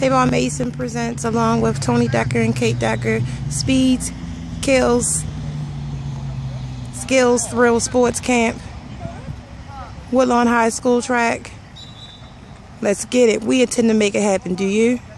TAVON Mason presents, along with Tony Decker and Kate Decker, Speeds, Kills, Skills Thrill Sports Camp, Woodlawn High School track. Let's get it. We intend to make it happen. Do you?